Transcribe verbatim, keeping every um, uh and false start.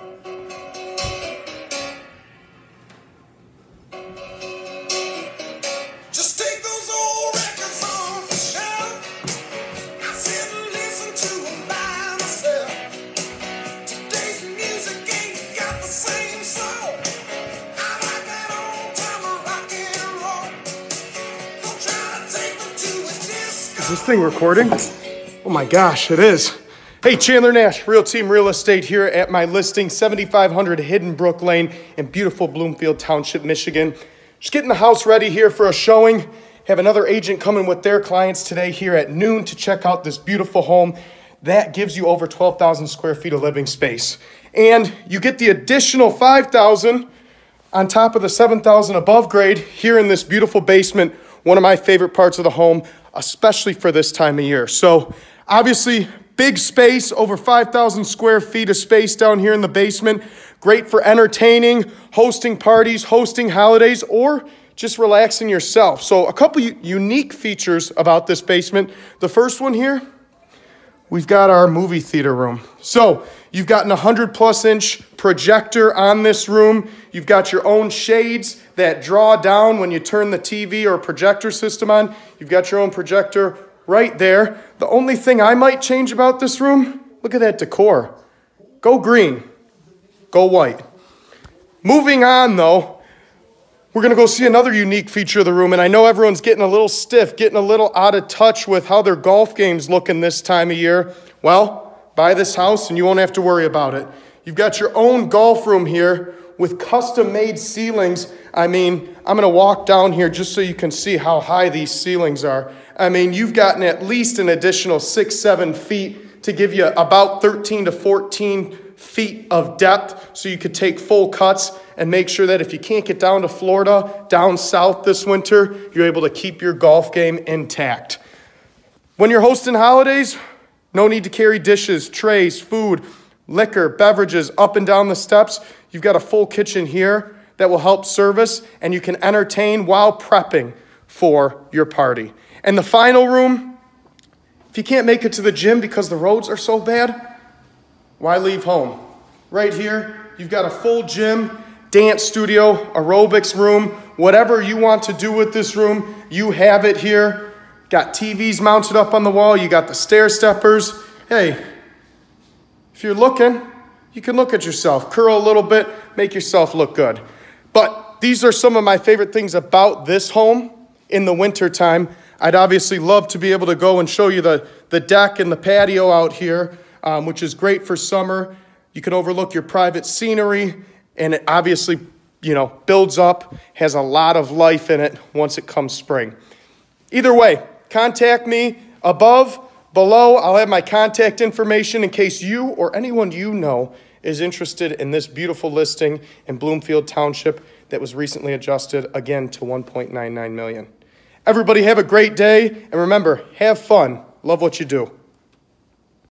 Just take those old records off the shelf. I sit and listen to them by myself. Today's music ain't got the same soul. I like that old time rock and roll. Don't try to take me to a disco. Is this thing recording? Oh my gosh, it is. Hey, Chandler Nash, Real Team Real Estate here at my listing, seventy-five hundred Hidden Brook Lane in beautiful Bloomfield Township, Michigan. Just getting the house ready here for a showing. Have another agent coming with their clients today here at noon to check out this beautiful home. That gives you over twelve thousand square feet of living space. And you get the additional five thousand on top of the seven thousand above grade here in this beautiful basement, one of my favorite parts of the home, especially for this time of year. So obviously, big space, over five thousand square feet of space down here in the basement. Great for entertaining, hosting parties, hosting holidays, or just relaxing yourself. So a couple u- unique features about this basement. The first one here, we've got our movie theater room. So you've got an one hundred plus inch projector on this room. You've got your own shades that draw down when you turn the T V or projector system on. You've got your own projector right there. The only thing I might change about this room, look at that decor. Go green, go white. Moving on though, we're gonna go see another unique feature of the room, and I know everyone's getting a little stiff, getting a little out of touch with how their golf game's looking this time of year. Well, buy this house and you won't have to worry about it. You've got your own golf room here with custom-made ceilings. I mean, I'm gonna walk down here just so you can see how high these ceilings are. I mean, you've gotten at least an additional six, seven feet to give you about thirteen to fourteen feet of depth so you could take full cuts and make sure that if you can't get down to Florida, down south this winter, you're able to keep your golf game intact. When you're hosting holidays, no need to carry dishes, trays, food, liquor, beverages up and down the steps. You've got a full kitchen here that will help service, and you can entertain while prepping for your party. And the final room, if you can't make it to the gym because the roads are so bad, why leave home? Right here, you've got a full gym, dance studio, aerobics room, whatever you want to do with this room, you have it here. Got T Vs mounted up on the wall, you got the stair steppers. Hey, if you're looking, you can look at yourself, curl a little bit, make yourself look good. But these are some of my favorite things about this home in the wintertime. I'd obviously love to be able to go and show you the, the deck and the patio out here, um, which is great for summer. You can overlook your private scenery, and it obviously, you know, builds up, has a lot of life in it once it comes spring. Either way, contact me above, below. I'll have my contact information in case you or anyone you know is interested in this beautiful listing in Bloomfield Township that was recently adjusted again to one point nine nine million dollars. Everybody have a great day, and remember, have fun. Love what you do.